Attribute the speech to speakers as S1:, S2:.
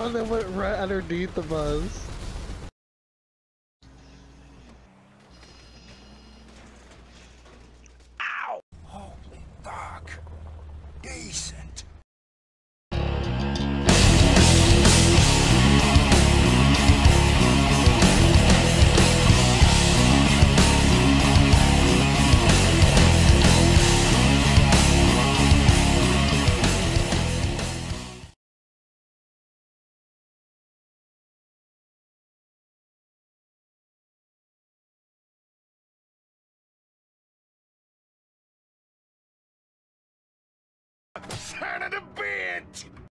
S1: Oh, and then went right underneath the bus.
S2: Ow! Holy fuck. Decent. Son of a bitch!